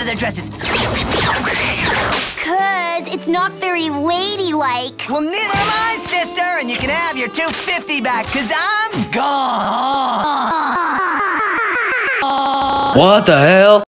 their dresses? Cause it's not very ladylike. Well, neither am I, sister, and you can have your $2.50 back, cause I'm gone. What the hell?